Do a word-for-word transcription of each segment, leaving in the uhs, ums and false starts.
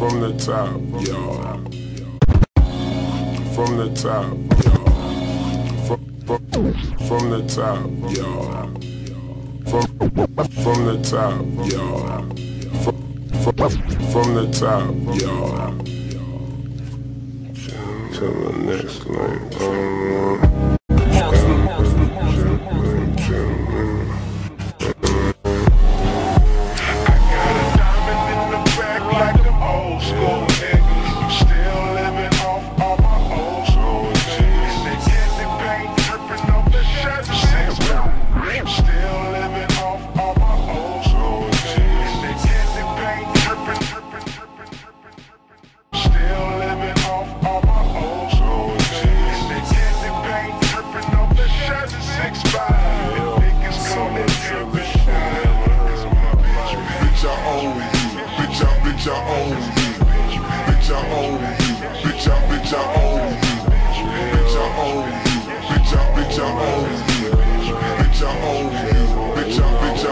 From the top, y'all. From the top, y'all. From, from, from the top, y'all. From, from the top, y'all. From, from, from the top, y'all. To the next lane. Um, Marksman, Marksman, Marksman, Marksman. Bitch, I own you. Bitch, I own you. Bitch, I, bitch, I own you. Bitch, I own you. Bitch, I, bitch, I own you. Bitch, I own you. Bitch, I, bitch, I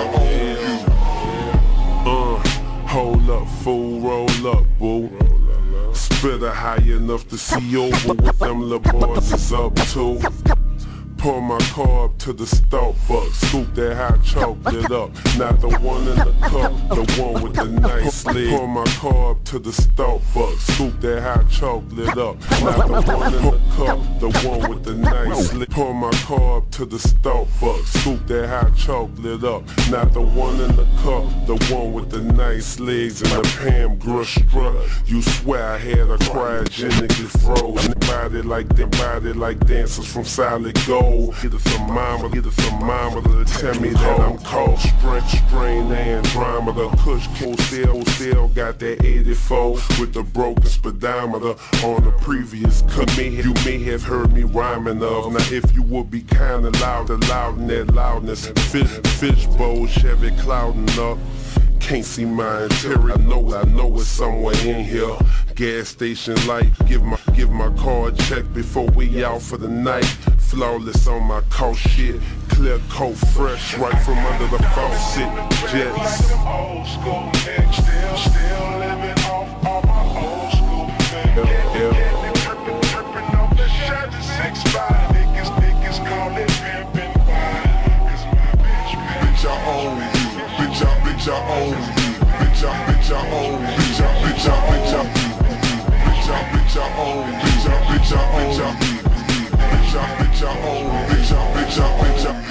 own you. Uh, hold up, fool, roll up, boo. Spitter high enough to see over what them little boys is up to. Pour my car up to the Starbucks, scoop that hot chocolate up. Not the one in the cup, the one with the nice lid. Pour my car up to the Starbucks, scoop that hot chocolate up. Not the one in the cup, the one with the nice lid. Pour my car up to the Starbucks, scoop that hot chocolate up. Not the one in the cup, the one with the nice legs and the Pam Grush strut. You swear I had a cryogenically frozen body like that, body like dancers from Solid Gold. Get us some mama, get us some mama to tell me that I'm cold. Stretch, strain, Andromeda. Kush, cool, still, still got that eighty-four with the broken speedometer on the previous cut. You may have heard me rhyming of. Now if you would be kinda loud, the loud in that loudness. Fish, fishbowl, Chevy clouding up. Can't see my interior. I know, I know it's somewhere in here. Gas station light. Give my, give my car a check before we out for the night. Flawless on my car shit. Clear coat, fresh right from under the faucet. Jets. Old school nigga, still, still living off all my old school nigga. Yeah, yeah. Trippin', trippin' on the shot to six five. Niggas, niggas call it pimpin' wine. Cause my bitch, bitch, I own you. Bitch, I, bitch, I own you. Bitch, I, bitch, I own you. Bitch, I, bitch, I, bitch, I, bitch, I, bitch, I own you. Bitch, I, bitch, I own you. Bitch, I, bitch, I own you. Bitch, I, bitch, I, bitch, I,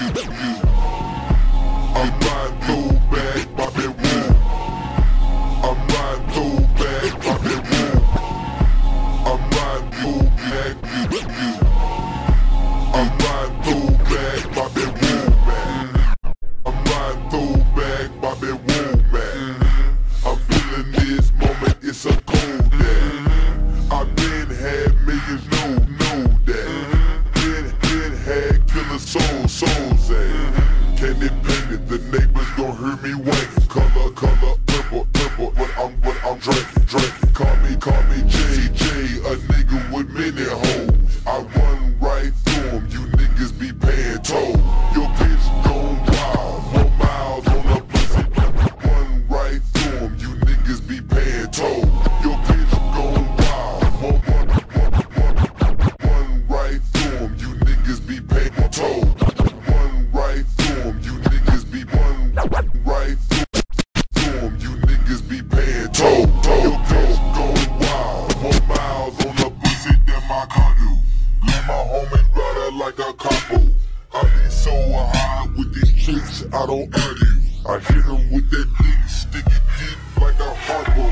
I'm riding through back, Bobby Woo. I'm riding through back, Bobby Woo. I'm riding through back, I'm riding through back, Bobby Woo, man. I'm riding through back, Bobby Woo, man. I'm feeling this moment, it's a cold day. I've been had millions, know, know that. Been, been had killer souls, souls, eh. Candy painted, the neighbors gon' hear me wanking. Color, color, purple, purple, what I'm, what I'm drinking, drinking. Call me, call me J J, a nigga with many hoes. I run right through them, you niggas be paying toll. Your bitch gone wild, more miles on the pussy. Run right through them, you niggas be paying toll. Your bitch gone wild, more, more, more, more. Run right through them, you niggas be paying toll. Run right through them, you niggas be run right through them, you niggas be paying toll. Your bitch gone wild, more miles on the pussy than my condo. Let my homie ride her like a couple. I be so high with these chicks, I don't argue. I hit them with that big sticky dick like a harpo.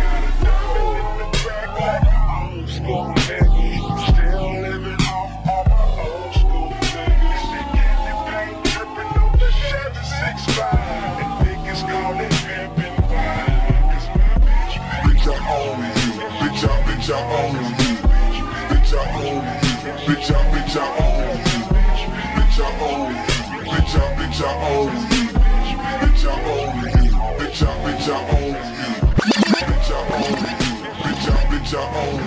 Still living off all my old school niggas. Candy paint dripping on the shot to six five. And niggas call it pimpin' wine. Cause my bitch, bitch, I own you. Bitch, I, bitch, I own you. Bitch, I own you. Bitch, I, bitch, I own you. Bitch, I own you. Bitch, I, bitch, I own you. Bitch, I own you. Bitch, I, bitch, I own you. Bitch, I own you. Bitch, I, bitch, I own you.